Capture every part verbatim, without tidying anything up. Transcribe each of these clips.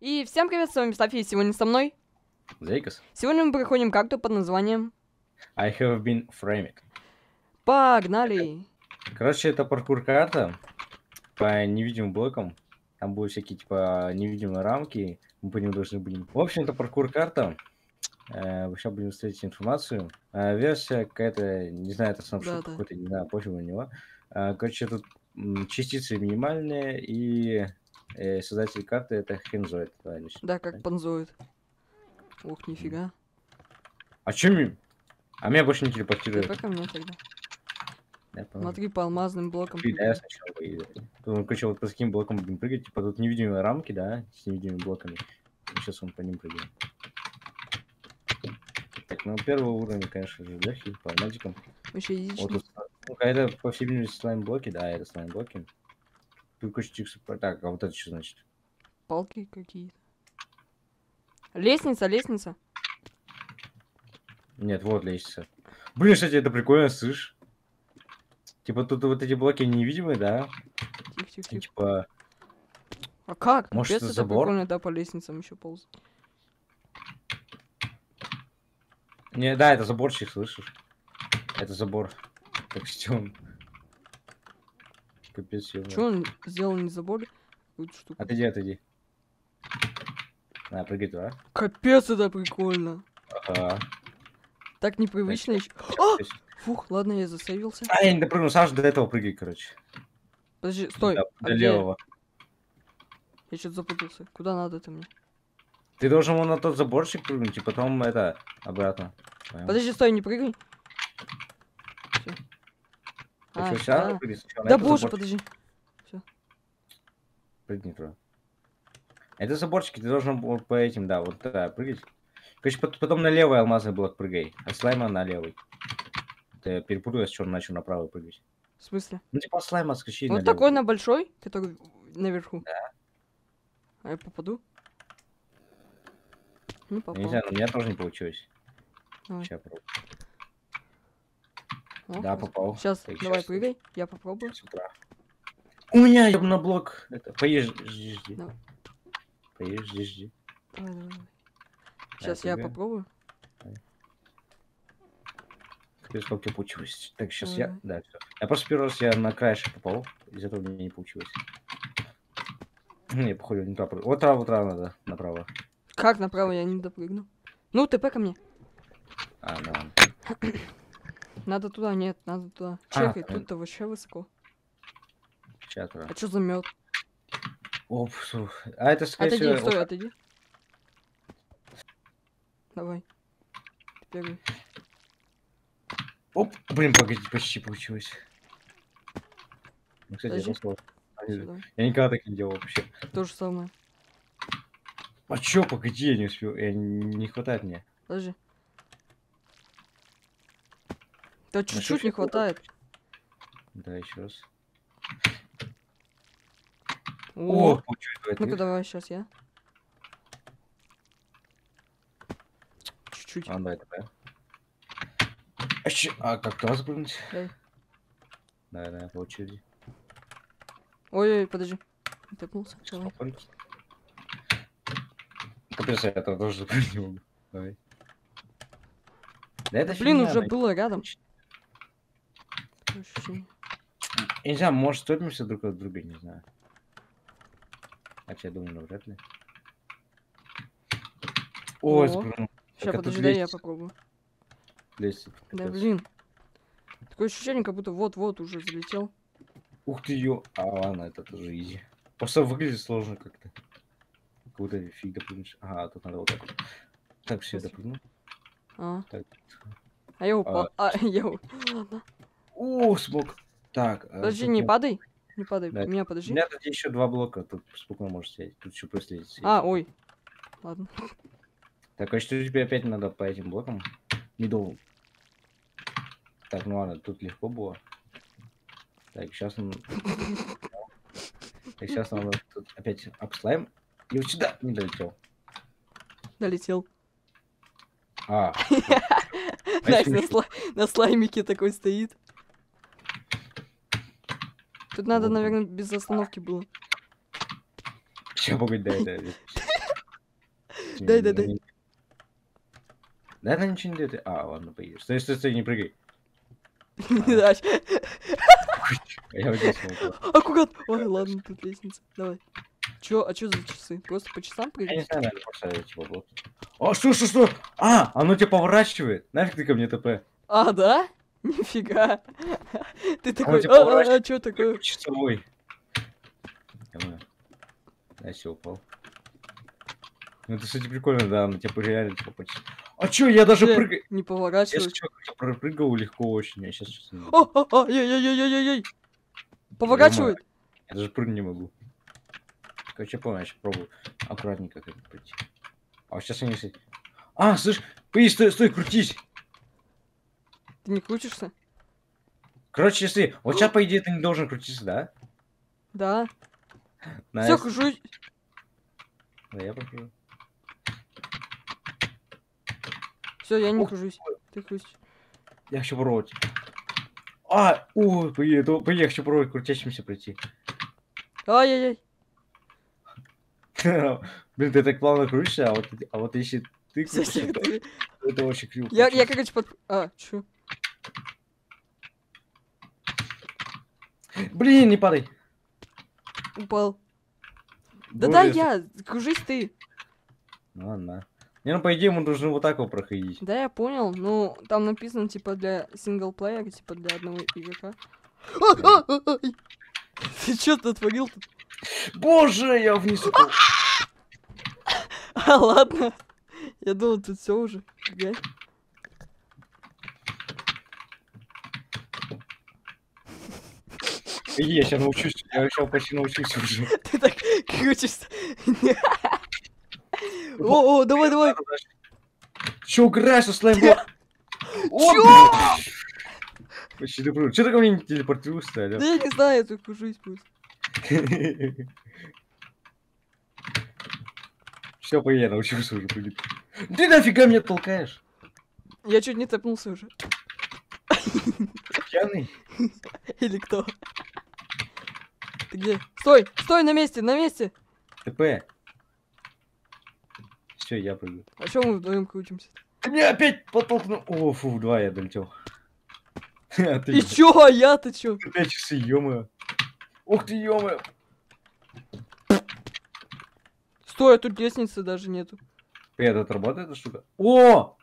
И всем привет, с вами Стафи, и сегодня со мной Зейкос. Сегодня мы проходим карту под названием I have been framed. Погнали! Короче, это паркур-карта по невидимым блокам. Там будут всякие, типа, невидимые рамки. Мы по ним должны будем... В общем, это паркур-карта. Э, сейчас будем встретить информацию. Э, версия какая-то, не знаю, это снапшот Да, да. какой-то, не знаю, пофиг на него. Э, короче, тут м, частицы минимальные, и э, создатель карты это Хензоид. Да, как панзоид. Ух, нифига. А чё мне... А меня больше не телепортирует. ТП ко мне тогда. Я понял. Смотри, по алмазным блокам. И да, я сначала поеду. Ну, короче, вот по таким блокам будем прыгать. Типа тут невидимые рамки, да, с невидимыми блоками. Сейчас он по ним прыгаем. Так, ну первый уровень, конечно же, легкий, по магикам. Вообще Вот яичный. тут. Ну, это по всей видимости слайм-блоки, да, это слайм-блоки. Тут короче, тиксы... Так, а вот это что значит? Палки какие-то. Лестница, лестница. Нет, вот лестница. Блин, кстати, это прикольно, слышь. Типа тут вот эти блоки невидимые, да? Тихо, тихо, И, тихо. типа... А как? Может, Капец, это это забор? прикольно, да, по лестницам еще ползать. Не, да, это заборчик, слышишь? Это забор. Так что капец, ё-моё. Че он сделал не забор? Какую-то штуку. Отойди, отойди. На, прыгай туда. Капец, это прикольно. Ага. Так непривычно еще. То есть- Фух, ладно, я засейвился. А, я не допрыгнул, Саша до этого прыгай, короче. Подожди, стой. До, А до где я? левого. Я что-то запутался. Куда надо это мне? Ты должен вон на тот заборчик прыгнуть, и потом это, обратно. Понял? Подожди, стой, не прыгай. Всё. Ты А, что, сюда надо сюда. прыгать сначала? На Да этот боже, заборчик подожди. прыгни туда. Это заборчики, ты должен был по этим, да, вот туда прыгать. Короче, пот- потом на левый алмазный блок прыгай, а слайма на левый. Ты перепутал, с чего начал на правый прыгать. В смысле? Ну, типа слайма скачи на Вот левый. такой на большой, который наверху. Да. А я попаду? Ну, Я попал. не знаю, но у меня тоже не получилось. Давай. Сейчас попробую. О, Да, попал. Сейчас, Так, давай, щас- прыгай. Я попробую. С утра. У меня ёбна блок. Это, поешь, жди, жди. Давай. Поешь, жди, жди. Давай, давай, давай. Сейчас я прыгаем. попробую. Капец, как у тебя получилось. Так, сейчас я... Давай. Да, все. Я просто первый раз я на краешек попал. Из этого у меня не получилось. Не, походу, не туда. Вот туда, вот туда надо, направо. Как направо я не допрыгну? Ну, ТП ко мне. А, да. Надо туда, нет, надо туда. А, Чекай, понятно. тут-то вообще высоко. Сейчас туда. А что за мед? Оп, фу. А это, скорее Отойди, всего... стой, вот- отойди. Давай. Теперь. Оп, блин, погоди, почти получилось. Ну, кстати, я Подожди. просто... Сюда. Я никогда так не делал вообще. То же самое. А чё, погоди, я не успел. Я... Не хватает мне. Подожди. Да Ну, чуть-чуть что не ж такое? хватает. Да, еще раз. О, получилось, давай ну-ка ты. давай, сейчас я. Чуть-чуть. А, давай, давай. А, щ... а как туда запрыгнуть? Дай. Да, да, получили. Ой-ой, подожди. Тэпнулся. Давай. Спокойно. Капец, я это тоже запрыгнуть не могу. Давай. Да это Да, блин, фигня, уже да. было рядом. Такое ощущение. Я не знаю, может, стопимся друг от друга, не знаю. Хотя, я думаю, ну, вряд ли. О. Ой, запрыгнул. Сейчас, а тут подожди, дай я лестница. попробую. Лестница, Да капец. блин. Такое ощущение, как будто вот-вот уже залетел. Ух ты, ё. А, ладно, это тоже изи. Просто выглядит сложно как-то. Как будто фиг допрыгнешь. Ага, тут надо вот так вот. Так, все, Сейчас. допрыгнул. А, Так. а я упал. А, я упал. Ладно. О, смог. Так. а Подожди, тут не я- падай. Не падай. Да, Меня У подожди. меня тут еще два блока. Тут спокойно можешь сидеть. Тут еще проследить. А, ой. Ладно. Так, а что тебе опять надо по этим блокам? Не думал. Так, ну ладно, тут легко было. Так, сейчас он... Так, сейчас надо тут опять апслайм. И вот сюда не долетел. Долетел. А, Знаешь, на, смешно. сла- на слаймике такой стоит. Тут надо, Вот. наверное, без остановки было. Все, погоди, дай, дай. Дай, дай, дай. Да она ничего не дает. А, ладно, поедешь. Стой, стой, стой, не прыгай. Дач. Я вот здесь упал. Аккурат. Ой, ладно, тут лестница. Давай. Чё, а чё за часы? Просто по часам Я не прыгать? знаю, наверное, просто типа вот. А, что, что, что? А, оно тебя поворачивает. Нафиг ты ко мне ТП? А, да? Нифига. Ты такой, тебя а, а, а, поворачивает. чё такое? Часовой. Я все упал. Ну это, кстати, прикольно, да, на тебя реально типа почти. А чё, я даже Э, прыгаю. Не Я поворачивай. сейчас пропрыгал легко очень, я сейчас что-то не О, о, о, ей-ей-ей-ей-ей. Поворачивает. Я даже прыгнуть не могу. Короче, я понял, я сейчас пробую аккуратненько как это пройти. А вот сейчас они... если- А, слышь, пой, стой, стой, крутись. Ты не крутишься? Короче, если... Вот сейчас, по идее, ты не должен крутиться, да? Да. Найс. Все, кружусь. Да, я прохожу. Все, я не Ух. кружусь. Ты крутишь. Я хочу пробовать. А, ой, поеду, поехали, хочу пробовать крутящимся пройти. Ай-яй-яй. Блин, ты так плавно крутишься, а вот, а вот если ты Вся крутишься, то секта. это очень криво Я, я, получается. короче, под... А, чё? Блин, не падай. Упал. Да Боже, дай если- я, кружись ты. Ну, ладно. Не, ну, по идее, мы должны вот так вот проходить. Да, я понял. Ну, там написано, типа, для синглплеера, типа, для одного игрока. А, а, а, ай. Ты чё натворил тут? Боже, я вниз упал. А, ладно. Я думал, тут все уже. Фига. Я сейчас научусь, я сейчас почти научился уже. Ты так крутишься. О, о, давай, давай. Чё играешь, слаймблок? Чё? Почти добро. Чё ты ко мне не телепортируешься, Да алё? я не знаю, я тут кружусь просто. Все, по я научился уже прыгать. Ты нафига меня толкаешь? Я чуть не цепнулся уже. Пьяный? Или кто? Ты где? Стой! Стой на месте! На месте! ТП. Все, я прыгаю. А чё мы вдвоем крутимся? Ты меня опять подтолкнул. О, фу, два я долетел. А ты И чё? А я-то чё? опять часы, ё-моё. Ух ты, ё-моё. Стой, а тут лестницы даже нету. Привет, это работает эта штука? О!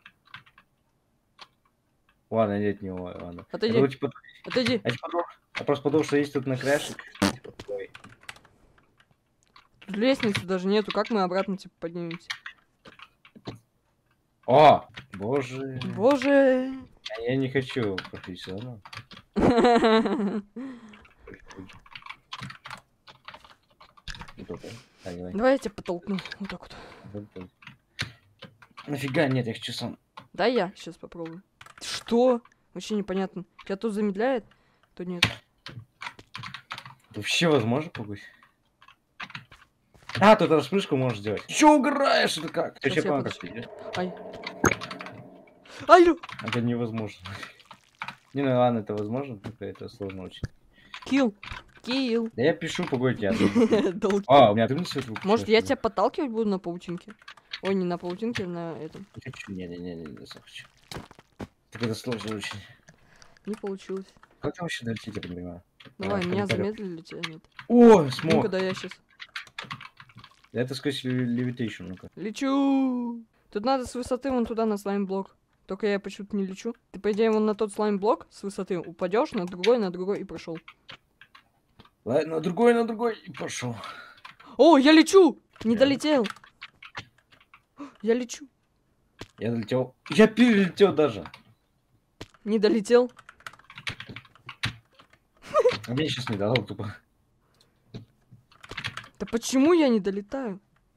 Ладно, нет, не о, ладно. Отойди. Я, типа, Отойди. я, типа, подумал- я просто подумал, что есть тут на крашик. Типа, ой. Тут лестницы даже нету. Как мы обратно, типа, поднимемся? О! Боже. Боже. А я не хочу проходить, ладно? А, давай. Давай я тебя потолкну. Вот так вот. Давай. Нафига, нет, я хочу сам. Да я сейчас попробую. Что? Вообще непонятно. Тебя то замедляет, то нет. Вообще возможно побыть? А, тут распрыжку можешь сделать. Чё угораешь? Это как? Ты Сейчас вообще я понял, как подожди. ты идёшь? Ай. Ай, лю. Это невозможно. Не, ну ладно, это возможно, только это сложно очень. Килл. Килл. Да я пишу, погоди, я... Долг. А, у меня дым свет выключился, Может, я что ли? тебя подталкивать буду на паутинке? Ой, не на паутинке, а на этом. Не хочу, не-не-не, не хочу. Так это сложно очень. Не получилось. Как ты вообще долететь, я не понимаю? Давай, А, меня комментариев. замедлили, тебя нет. О, Ну-ка, смог. да я сейчас Это сквозь левитейшн, ну-ка. лечу. Тут надо с высоты вон туда на слайм-блок. Только я почему-то не лечу. Ты, по идее, вон на тот слайм-блок с высоты упадешь, на другой, на другой и прошел. Ладно, на другой, на другой, и пошел. О, я лечу! Не Да. долетел. Я лечу. Я долетел. Я перелетел даже. Не долетел. А мне сейчас не дало тупо. Да почему я не долетаю?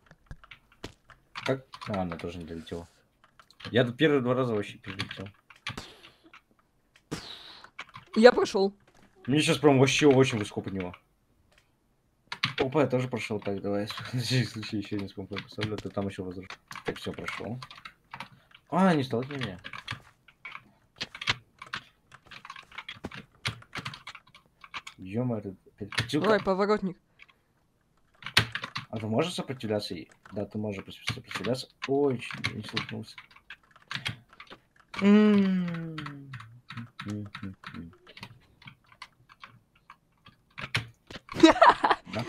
Как? А, она тоже не долетела. Я тут первые два раза вообще перелетел. Я прошел. Мне сейчас прям вообще очень высоко подняло. Опа, я тоже прошел. Так, давай. На всякий случай еще не сколько поставлю, то там еще возрос. Так, все прошел. А, не столкни меня. Ё-моё, это опять подтёлка. Давай, поворотник. А ты можешь сопротивляться ей? Да, ты можешь сопротивляться. Ой, чуть не столкнулся. М. Да?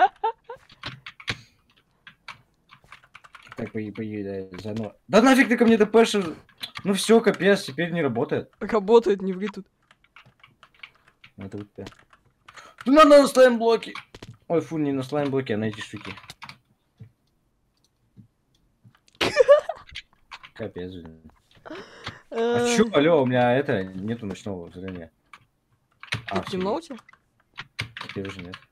Так, пои, пои, да, заново. Да нафиг ты ко мне ДПшишь? Ну все, капец, теперь не работает. Работает, не ври тут. Это вот ты. Ну надо на слайм-блоки. Ой, фу, не на слайм-блоки, а на эти штуки. Капец, блин. А чё, алё, у меня это, нету ночного зрения. А, Тут темно у всё, тебя? теперь уже нет.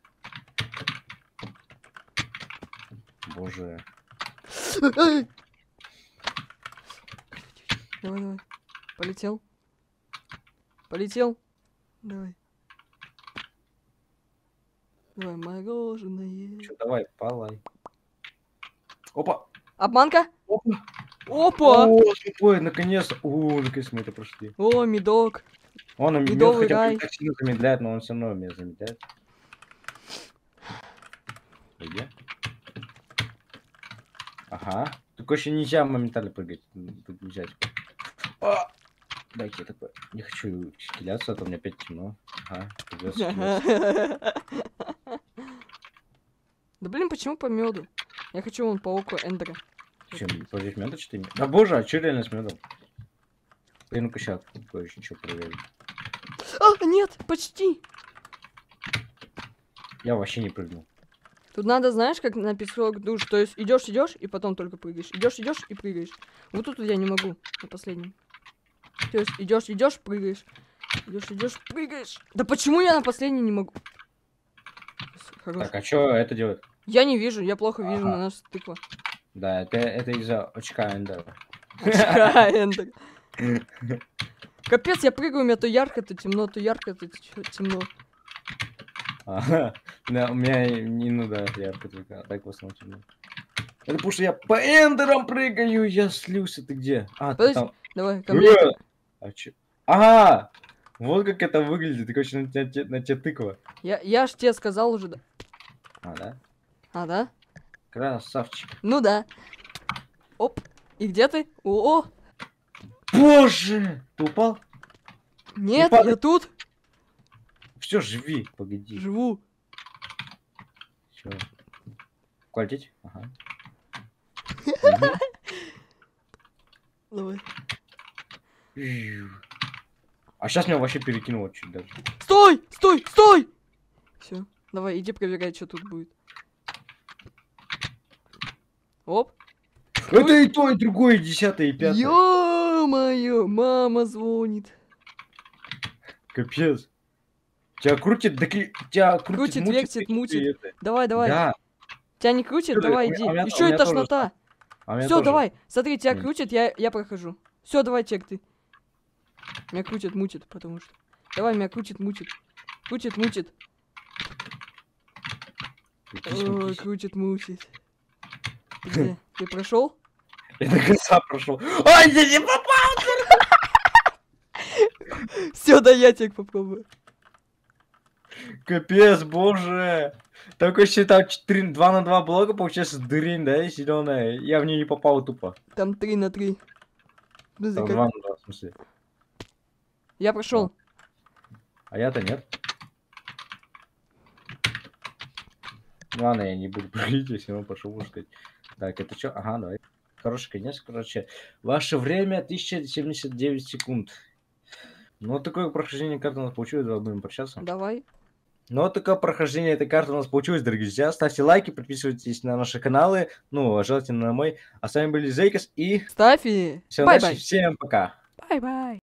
Боже. Давай, давай. Полетел. Полетел. Давай. Давай, мороженое. Чё, давай, палай. Опа! Обманка? Опа! Опа! О, ой, наконец-то! О, наконец мы это прошли. О, медок. Он меня Медовый хотя бы рай. не так сильно замедляет, но он все равно меня замедляет. Где? Ага. Только еще нельзя моментально прыгать. Тут нельзя. Типа. А! Дайте я такой. Не хочу шкиляться, а то у меня опять темно. Ага. Придется шкиляться. Да блин, почему по меду? Я хочу вон по оку Эндера. Чем, против меда что ты? Да боже, а что реально с медом? Я ну-ка сейчас кое-что что проверю. А, нет, почти. Я вообще не прыгнул. Тут надо, знаешь, как на песок душ. То есть идешь, идешь, и потом только прыгаешь. Идешь, идешь и прыгаешь. Вот тут я не могу на последнем. То есть идешь, идешь, прыгаешь. Идешь, идешь, прыгаешь. Да почему я на последней не могу? Хорош. Так, а что это делает? Я не вижу, я плохо вижу Ага. на нас тыква. Да, это, это из-за очка Эндера. Очка Эндер. Капец, я прыгаю, у меня то ярко, то темно, то ярко, то темно. Ага. Да, у меня не, ну да, ярко только, а так в основном темно. Это потому что я по эндерам прыгаю, я слился, ты где? А, ты Подожди, там. давай, ко мне. Э, А чё? Ага! Вот как это выглядит, ты, короче, на тебя, на тебя тыква. Я, я ж тебе сказал уже, да. А, да? А, да? Красавчик. Ну да. Оп. И где ты? О, -о! Боже! Ты упал? Нет, падай. я тут Все, живи, погоди. живу. Чё? Квартить? Ага. Давай. А сейчас меня вообще перекинуло чуть даже. Стой! Стой! Стой! Все. Давай, иди проверяй, что тут будет. Оп. Это и то, и другое, и десятое, и пятое. Ё-моё, мама звонит. Капец. Тебя крутит, да тебя крутит, Крутит, мутит, вертит, и мутит. это. Давай, давай. Да. Тебя не крутит? Всё, Давай, у меня- иди. а у меня- у Еще и меня тоже тошнота. А у меня Все, тоже. давай. Смотри, тебя М. крутит, я, я прохожу. Все, давай, чек ты. Меня крутит, мутит, потому что. Давай, меня крутит, мутит. Крутит, мутит. Крутись, Ой, крутись. крутит, мутит. Ты где? Ты прошел? Я до конца прошел. Ай, я не попал! Все, да я чек попробую. Капец, боже. Только считал два на два блока, получается дырень, да, зеленая. Я в нее не попал тупо. Там три на три. Там два на два, в смысле. Я прошел. А я-то нет. Ладно, я не буду прыгать, я все равно пошел, можно сказать. Так, это что? Ага, давай. Хороший конец, короче. Ваше время тысяча семьдесят девять секунд. Ну, вот такое прохождение карты у нас получилось, давай будем прощаться. Давай. Ну, вот такое прохождение этой карты у нас получилось, дорогие друзья. Ставьте лайки, подписывайтесь на наши каналы, ну, желательно на мой. А с вами были Зейкос и... Ставь и... Всем Бай-бай. удачи, всем пока. Бай-бай.